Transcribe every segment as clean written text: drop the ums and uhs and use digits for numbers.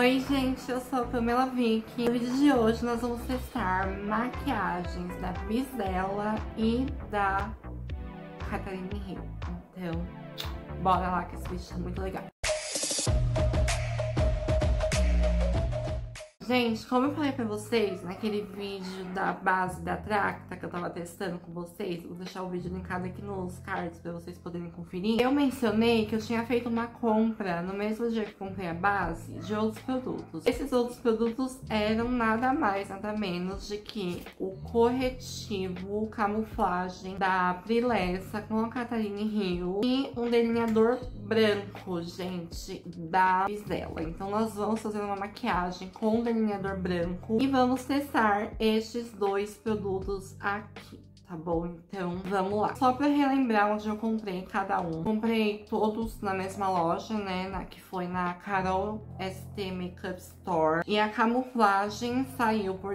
Oi gente, eu sou a Pamela Vick. No vídeo de hoje nós vamos testar maquiagens da Bizella e da Catarina Hill. Então, bora lá que esse vídeo tá muito legal. Gente, como eu falei pra vocês naquele vídeo da base da Tracta que eu tava testando com vocês, vou deixar o vídeo linkado aqui nos cards pra vocês poderem conferir. Eu mencionei que eu tinha feito uma compra no mesmo dia que comprei a base de outros produtos. Esses outros produtos eram nada mais, nada menos de que o corretivo camuflagem da Brilessa com a Catarina Hill e um delineador branco, gente, da Bizella. Então nós vamos fazer uma maquiagem com delineador branco e vamos testar estes dois produtos aqui, tá bom? Então vamos lá. Só pra relembrar onde eu comprei cada um. Comprei todos na mesma loja, né, que foi na Carol ST Makeup Store. E a camuflagem saiu por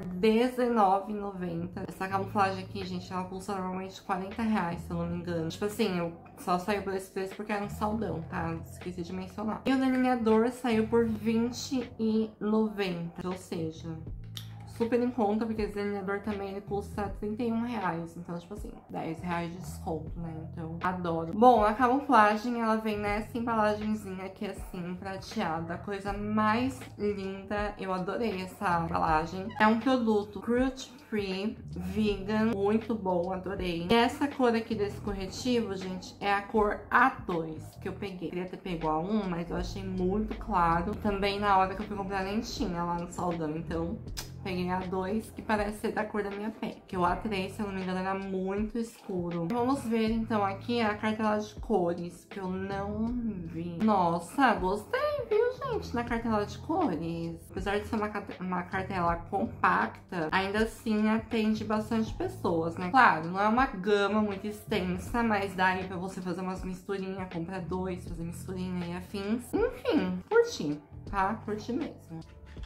R$19,90. Essa camuflagem aqui, gente, ela custa normalmente R$40, se eu não me engano. Tipo assim, só saiu por esse preço porque era um saldão, tá? Esqueci de mencionar. E o delineador saiu por R$20,90, ou seja, super em conta, porque esse delineador também ele custa R$31. Então, tipo assim, R$10 de desconto, né? Então, adoro. Bom, a camuflagem, ela vem nessa embalagenzinha aqui, assim, prateada. A coisa mais linda. Eu adorei essa embalagem. É um produto cruelty free, vegan, muito bom, adorei. E essa cor aqui desse corretivo, gente, é a cor A2 que eu peguei. Queria ter pego a 1, mas eu achei muito claro. Também na hora que eu fui comprar nem tinha lá no saldão, então peguei a 2, que parece ser da cor da minha pele. Que o A3, se eu não me engano, era muito escuro. Vamos ver, então, aqui a cartela de cores, que eu não vi. Nossa, gostei, viu, gente, na cartela de cores. Apesar de ser uma cartela compacta, ainda assim atende bastante pessoas, né? Claro, não é uma gama muito extensa, mas dá aí pra você fazer umas misturinhas, comprar dois, fazer misturinha e afins. Enfim, curti, tá? Curti mesmo.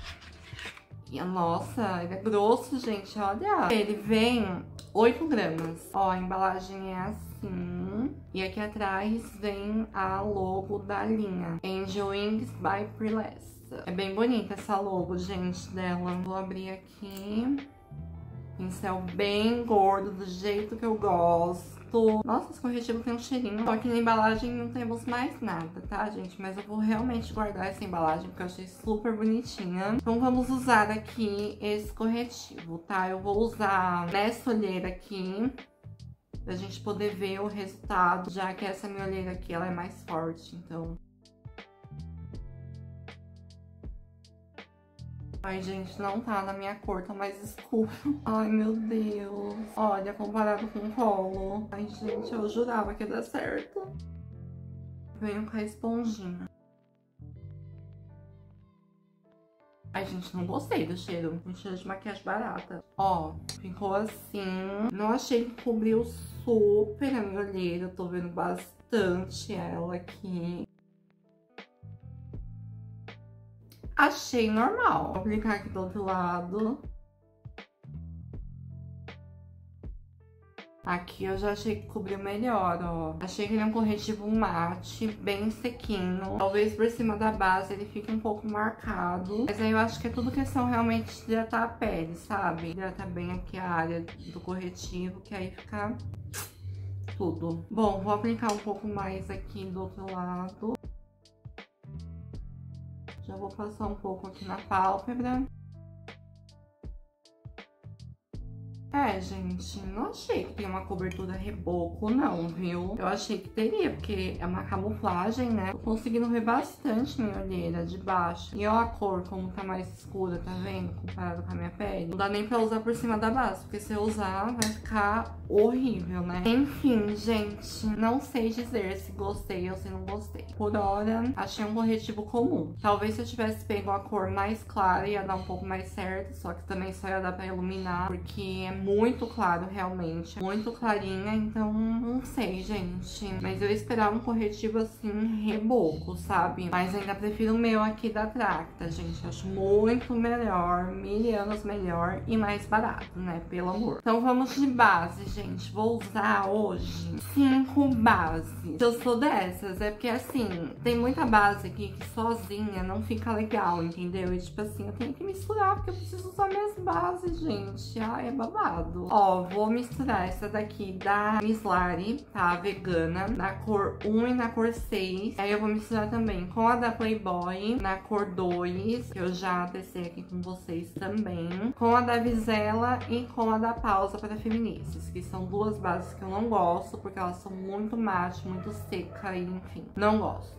E, nossa, ele é grosso, gente, olha. Ele vem 8 gramas. Ó, a embalagem é assim. E aqui atrás vem a logo da linha Angel Wings by Brilessa. É bem bonita essa logo, gente, dela. Vou abrir aqui. Pincel bem gordo, do jeito que eu gosto. Nossa, esse corretivo tem um cheirinho. Só que na embalagem não temos mais nada, tá, gente? Mas eu vou realmente guardar essa embalagem, porque eu achei super bonitinha. Então vamos usar aqui esse corretivo, tá? Eu vou usar nessa olheira aqui, pra gente poder ver o resultado, já que essa minha olheira aqui, ela é mais forte, então... Ai, gente, não tá na minha cor, tá mais escuro. Ai, meu Deus. Olha, comparado com o colo. Ai, gente, eu jurava que ia dar certo. Venho com a esponjinha. Ai, gente, não gostei do cheiro. Um cheiro de maquiagem barata. Ó, ficou assim. Não achei que cobriu super a minha olheira. Eu tô vendo bastante ela aqui. Achei normal. Vou aplicar aqui do outro lado. Aqui eu já achei que cobriu melhor, ó. Achei que ele é um corretivo mate, bem sequinho. Talvez por cima da base ele fique um pouco marcado. Mas aí eu acho que é tudo questão realmente de hidratar a pele, sabe? Hidratar bem aqui a área do corretivo, que aí fica tudo. Bom, vou aplicar um pouco mais aqui do outro lado. Já vou passar um pouco aqui na pálpebra. É, gente, não achei que tem uma cobertura reboco, não, viu? Eu achei que teria, porque é uma camuflagem, né? Tô conseguindo ver bastante minha olheira de baixo. E ó a cor, como tá mais escura, tá vendo? Comparado com a minha pele. Não dá nem pra usar por cima da base, porque se eu usar, vai ficar horrível, né? Enfim, gente, não sei dizer se gostei ou se não gostei. Por hora, achei um corretivo comum. Talvez se eu tivesse pego a cor mais clara, ia dar um pouco mais certo, só que também só ia dar pra iluminar, porque é muito claro, realmente. Muito clarinha, então não sei, gente. Mas eu esperava um corretivo assim, reboco, sabe? Mas ainda prefiro o meu aqui da Tracta, gente. Eu acho muito melhor, 1000 anos melhor e mais barato, né? Pelo amor. Então vamos de base, gente. Vou usar hoje 5 bases. Eu sou dessas, é porque assim, tem muita base aqui que sozinha não fica legal, entendeu? E tipo assim, eu tenho que misturar porque eu preciso usar minhas bases, gente. Ai, é babado. Ó, vou misturar essa daqui da Miss Lari, tá? Vegana, na cor 1 e na cor 6. Aí eu vou misturar também com a da Playboy, na cor 2, que eu já testei aqui com vocês também. Com a da Vizela e com a da Pausa para Feministas, que são duas bases que eu não gosto, porque elas são muito mate, muito seca e enfim, não gosto.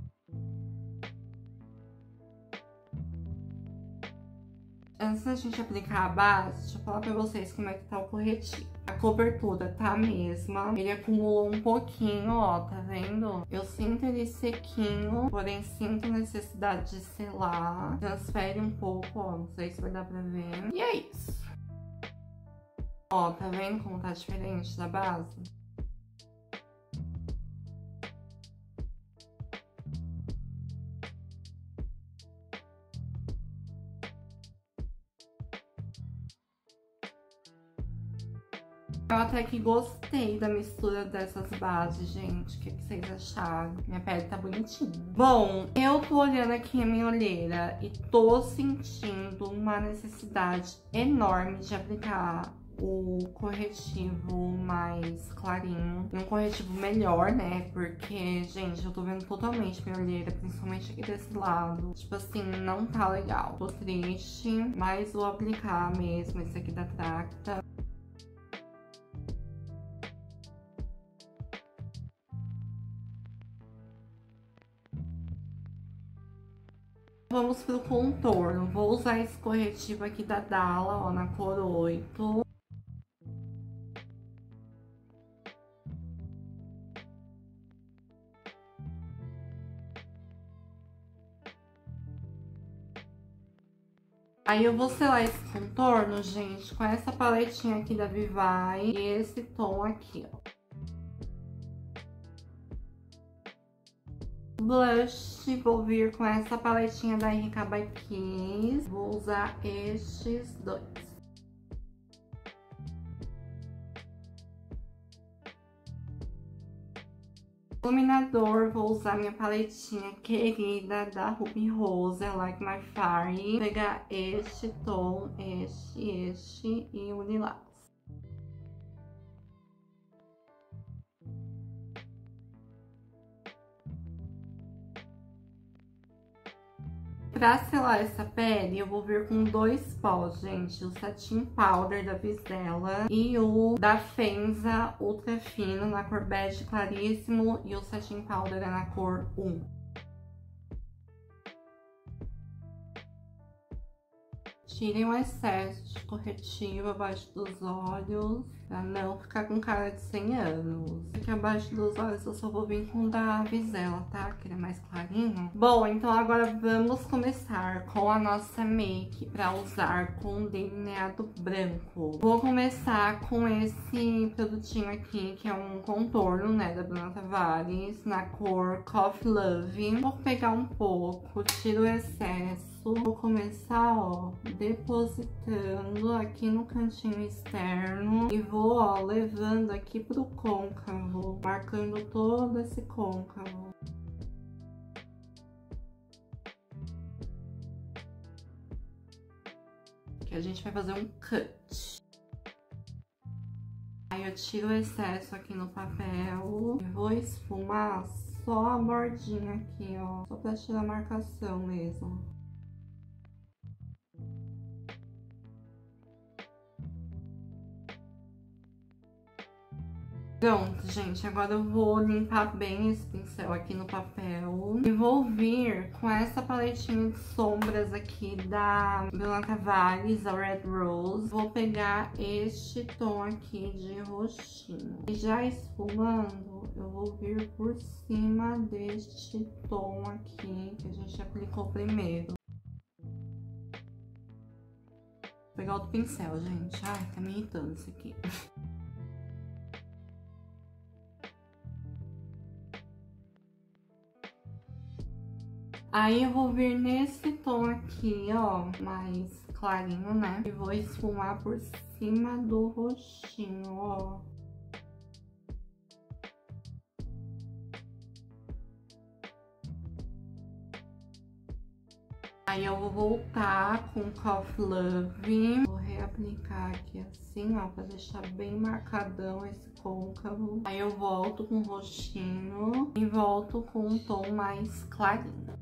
Antes da gente aplicar a base, deixa eu falar pra vocês como é que tá o corretivo. A cobertura tá a mesma, ele acumulou um pouquinho, ó, tá vendo? Eu sinto ele sequinho, porém sinto necessidade de selar. Transfere um pouco, ó, não sei se vai dar pra ver. E é isso. Ó, tá vendo como tá diferente da base? Eu até que gostei da mistura dessas bases, gente. O que vocês acharam? Minha pele tá bonitinha. Bom, eu tô olhando aqui a minha olheira e tô sentindo uma necessidade enorme de aplicar o corretivo mais clarinho. E um corretivo melhor, né? Porque, gente, eu tô vendo totalmente minha olheira, principalmente aqui desse lado. Tipo assim, não tá legal. Tô triste, mas vou aplicar mesmo esse aqui da Tracta. Vamos pro contorno. Vou usar esse corretivo aqui da Dalla, ó, na cor 8. Aí eu vou selar esse contorno, gente, com essa paletinha aqui da Vivai e esse tom aqui, ó. Blush, vou vir com essa paletinha da Erika by Kiss. Vou usar estes dois. Iluminador, vou usar minha paletinha querida da Ruby Rose, Like My Fire. Vou pegar este tom, este e o lilás. Pra selar essa pele, eu vou vir com dois pós, gente. O Satin Powder da Vizela e o da Fenza Ultra Fino na cor bege claríssimo. E o Satin Powder é na cor 1. Tirem o excesso de corretivo abaixo dos olhos, pra não ficar com cara de 100 anos. Aqui abaixo dos olhos eu só vou vir com o da Vizela, tá? Que ele é mais clarinho. Bom, então agora vamos começar com a nossa make pra usar com delineado branco. Vou começar com esse produtinho aqui, que é um contorno, né, da Bruna Tavares, na cor Coffee Love. Vou pegar um pouco, tiro o excesso. Vou começar, ó, depositando aqui no cantinho externo e vou, ó, levando aqui pro côncavo, marcando todo esse côncavo. Aqui a gente vai fazer um cut. Aí eu tiro o excesso aqui no papel e vou esfumar só a bordinha aqui, ó, só pra tirar a marcação mesmo. Pronto, gente, agora eu vou limpar bem esse pincel aqui no papel e vou vir com essa paletinha de sombras aqui da Bruna Tavares, a Red Rose. Vou pegar este tom aqui de roxinho. E já esfumando, eu vou vir por cima deste tom aqui que a gente aplicou primeiro. Vou pegar outro pincel, gente. Ai, tá me irritando isso aqui. Aí eu vou vir nesse tom aqui, ó, mais clarinho, né? E vou esfumar por cima do rostinho, ó. Aí eu vou voltar com Coffee Love. Vou reaplicar aqui assim, ó, pra deixar bem marcadão esse côncavo. Aí eu volto com o rostinho e volto com um tom mais clarinho.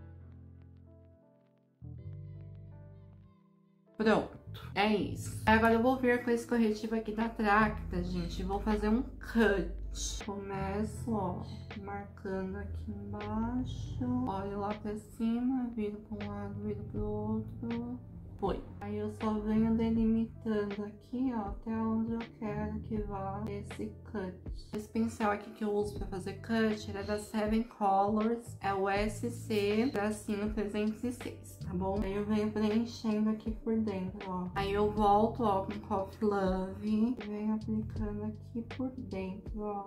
Pronto, é isso. Agora eu vou vir com esse corretivo aqui da Tracta, gente. Vou fazer um cut. Começo, ó, marcando aqui embaixo. Olho lá pra cima, viro pra um lado, viro pro outro. Foi. Aí eu só venho delimitando aqui, ó, até onde eu quero que vá esse cut. Esse pincel aqui que eu uso pra fazer cut, ele é da Seven Colors, é o SC tracinho 306, tá bom? Aí eu venho preenchendo aqui por dentro, ó. Aí eu volto, ó, com Coffee Love e venho aplicando aqui por dentro, ó.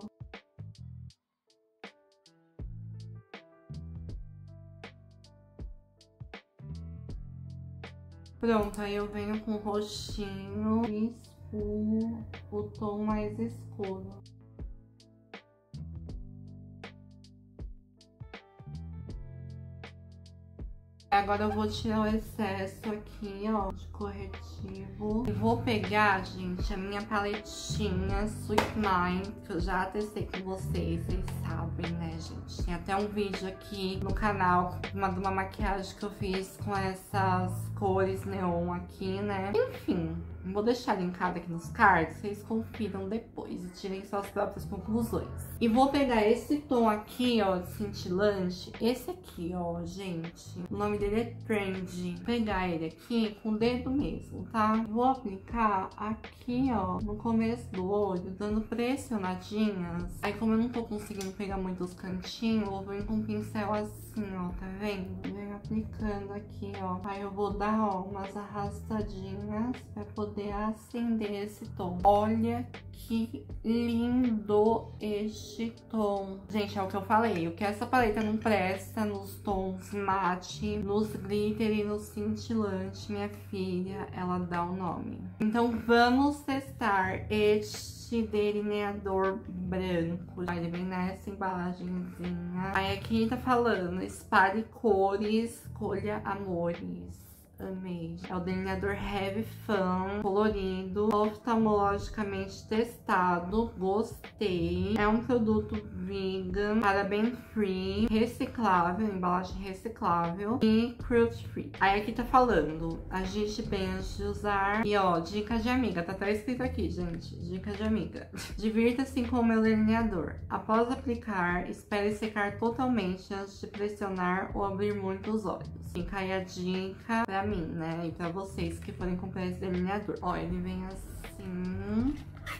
Pronto, aí eu venho com o rostinho e esfumo o tom mais escuro. Agora eu vou tirar o excesso aqui, ó, de corretivo. E vou pegar, gente, a minha paletinha Sweet Mind, que eu já testei com vocês sabem, né, gente? Tem até um vídeo aqui no canal de uma maquiagem que eu fiz com essas cores neon aqui, né? Enfim, vou deixar linkado aqui nos cards, vocês confiram depois e tirem suas próprias conclusões. E vou pegar esse tom aqui, ó, de cintilante, esse aqui, ó, gente, o nome dele é Trendy. Vou pegar ele aqui com o dedo mesmo, tá? Vou aplicar aqui, ó, no começo do olho, dando pressionadinhas. Aí, como eu não tô conseguindo pegar muito os cantinhos, eu vou vir com um pincel assim, ó, tá vendo? Venho aplicando aqui, ó. Aí eu vou dar, ó, umas arrastadinhas pra poder acender esse tom. Olha que lindo este tom. Gente, é o que eu falei. O que essa paleta não presta nos tons mate, nos glitter e no cintilante, minha filha, ela dá o nome. Então vamos testar este delineador branco. Ele vem nessa embalagenzinha. Aí aqui tá falando, espalhe cores, escolha amores. Amei. É o delineador Heavy Fun, colorido, oftalmologicamente testado, gostei. É um produto vegan, paraben free, reciclável, embalagem reciclável e cruelty free. Aí aqui tá falando, agite bem antes de usar. E ó, dica de amiga, tá até escrito aqui, gente, dica de amiga. Divirta-se com o meu delineador. Após aplicar, espere secar totalmente antes de pressionar ou abrir muito os olhos. Fica aí a dica pra mim, né? E pra vocês que forem comprar esse delineador. Ó, ele vem assim.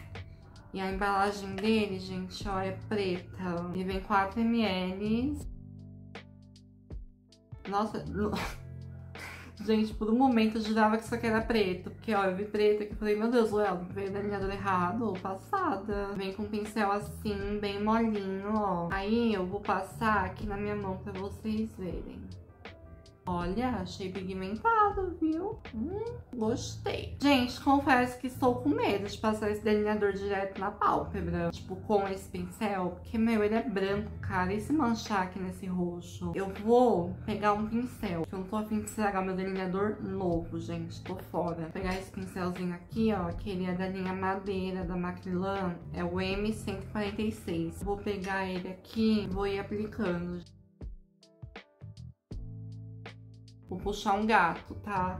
E a embalagem dele, gente, ó, é preta. Ele vem 4 ml. Nossa, gente, por um momento eu jurava que isso aqui era preto. Porque, ó, eu vi preto aqui e falei, meu Deus, Léo, veio o delineador errado, passada. Vem com um pincel assim, bem molinho, ó. Aí eu vou passar aqui na minha mão pra vocês verem. Olha, achei pigmentado, viu? Gostei. Gente, confesso que estou com medo de passar esse delineador direto na pálpebra. Tipo, com esse pincel. Porque, meu, ele é branco, cara. E se manchar aqui nesse roxo? Eu vou pegar um pincel. Eu não tô a fim de estragar meu delineador novo, gente. Tô fora. Vou pegar esse pincelzinho aqui, ó. Que ele é da linha Madeira, da Macrylan. É o M146. Vou pegar ele aqui e vou ir aplicando. Vou puxar um gato, tá?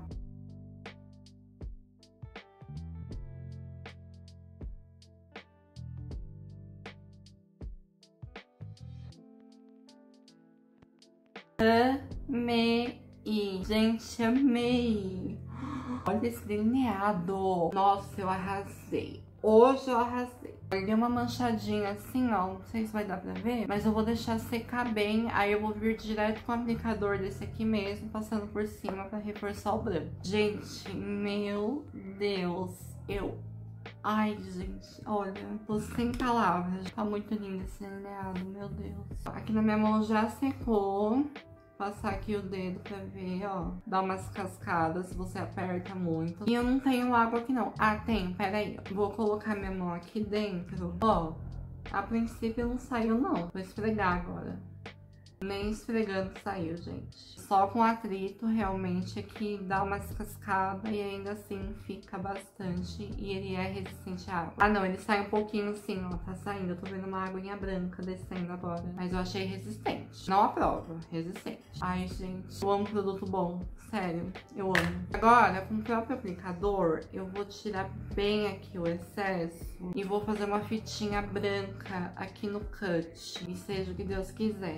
Amei! Gente, amei! Olha esse delineado! Nossa, eu arrasei! Hoje eu arrasei. Ele deu uma manchadinha assim, ó, não sei se vai dar pra ver, mas eu vou deixar secar bem, aí eu vou vir direto com o aplicador desse aqui mesmo, passando por cima pra reforçar o branco. Gente, meu Deus, ai, gente, olha, tô sem palavras. Tá muito lindo esse delineado, meu Deus. Aqui na minha mão já secou. Passar aqui o dedo pra ver, ó. Dá umas cascadas se você aperta muito. E eu não tenho água aqui, não. Ah, tem, peraí. Vou colocar minha mão aqui dentro. Ó, a princípio não saiu, não. Vou esfregar agora. Nem esfregando saiu, gente. Só com atrito, realmente, é que dá umas cascadas e ainda assim fica bastante. E ele é resistente à água. Ah, não, ele sai um pouquinho assim, ó. Tá saindo. Eu tô vendo uma aguinha branca descendo agora. Mas eu achei resistente. Não aprovo, resistente. Ai, gente, eu amo produto bom. Sério, eu amo. Agora, com o próprio aplicador, eu vou tirar bem aqui o excesso. E vou fazer uma fitinha branca aqui no cut. E seja o que Deus quiser.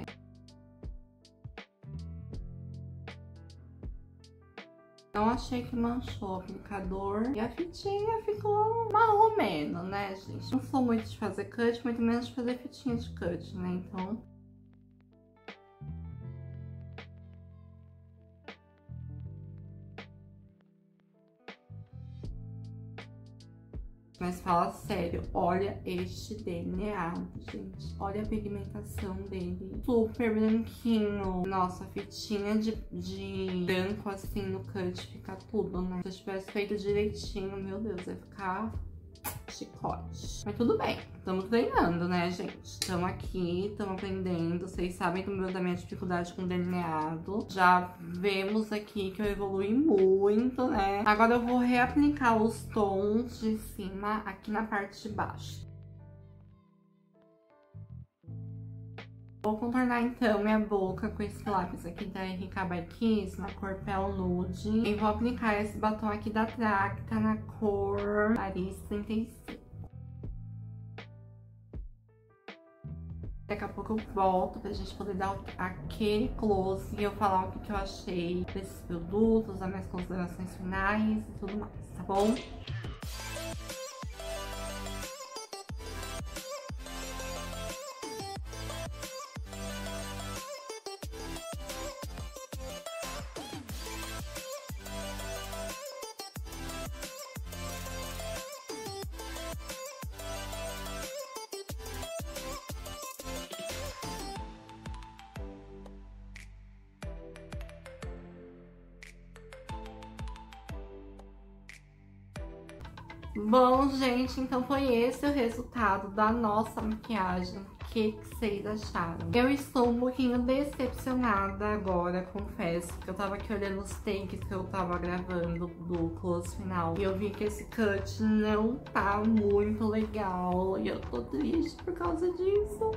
Não achei que manchou o aplicador. E a fitinha ficou marromeno, né, gente? Não sou muito de fazer cut, muito menos de fazer fitinha de cut, né? Então... Mas fala sério, olha este delineado, gente. Olha a pigmentação dele. Super branquinho. Nossa, a fitinha de branco assim no cut fica tudo, né? Se eu tivesse feito direitinho, meu Deus, ia ficar chicote. Mas tudo bem, estamos treinando, né, gente? Estamos aqui, estamos aprendendo. Vocês sabem da minha dificuldade com delineado. Já vemos aqui que eu evolui muito, né? Agora eu vou reaplicar os tons de cima aqui na parte de baixo. Vou contornar então minha boca com esse lápis aqui da RK by Kiss, na cor Pale Nude. E vou aplicar esse batom aqui da Tracta na cor Paris 35. Daqui a pouco eu volto pra gente poder dar aquele close e eu falar o que eu achei desses produtos, as minhas considerações finais e tudo mais, tá bom? Bom, gente, então foi esse o resultado da nossa maquiagem. O que vocês acharam? Eu estou um pouquinho decepcionada agora, confesso, porque eu tava aqui olhando os takes que eu tava gravando do close final e eu vi que esse cut não tá muito legal e eu tô triste por causa disso.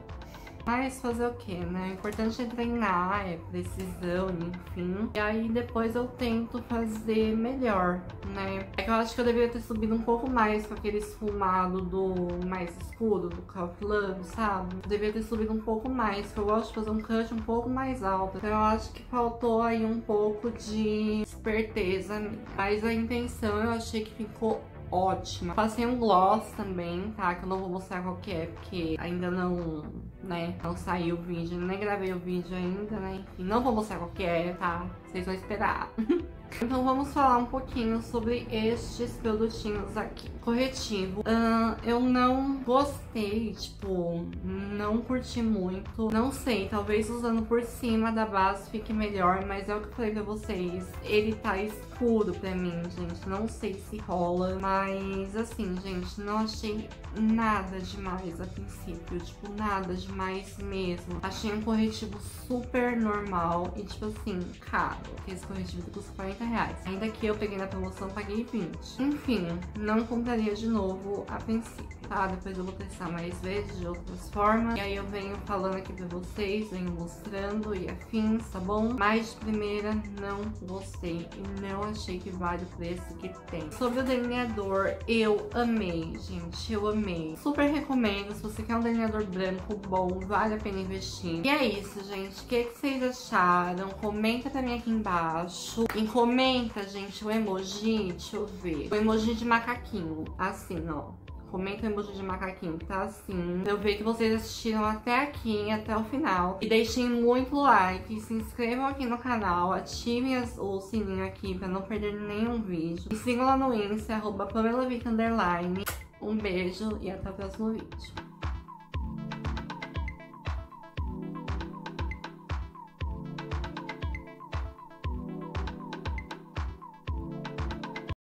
Mas fazer o que, né? O importante é treinar, é precisão, enfim. E aí depois eu tento fazer melhor, né? É que eu acho que eu deveria ter subido um pouco mais com aquele esfumado do mais escuro, do Call of Love, sabe? Eu deveria ter subido um pouco mais, porque eu gosto de fazer um cut um pouco mais alto. Então eu acho que faltou aí um pouco de esperteza minha. Mas a intenção eu achei que ficou ótima. Passei um gloss também, tá? Que eu não vou mostrar qual que é, porque ainda não, né? Não saiu o vídeo, nem gravei o vídeo ainda, né? Enfim, não vou mostrar qual que é, tá? Vocês vão esperar. Então vamos falar um pouquinho sobre estes produtinhos aqui. Corretivo, eu não gostei, tipo, não curti muito. Não sei, talvez usando por cima da base fique melhor, mas é o que eu falei pra vocês. Ele tá escuro pra mim, gente, não sei se rola. Mas assim, gente, não achei nada demais a princípio, tipo, nada demais mesmo. Achei um corretivo super normal e tipo assim, caro. Esse corretivo custa 40 reais. Ainda que eu peguei na promoção, paguei 20. Enfim, não compraria de novo a princípio, tá? Depois eu vou testar mais vezes, de outras formas. E aí eu venho falando aqui pra vocês, venho mostrando e afins, tá bom? Mas de primeira, não gostei e não achei que vale o preço que tem. Sobre o delineador, eu amei, gente, eu amei. Super recomendo, se você quer um delineador branco bom, vale a pena investir. E é isso, gente. O que vocês acharam? Comenta pra mim aqui embaixo. E comenta, gente, o emoji, deixa eu ver. O emoji de macaquinho, assim, ó. Comenta o emoji de macaquinho que tá assim. Eu ver que vocês assistiram até aqui, até o final. E deixem muito like, se inscrevam aqui no canal, ativem o sininho aqui pra não perder nenhum vídeo. E sigam lá no Insta, @PamelaVic_. Um beijo e até o próximo vídeo.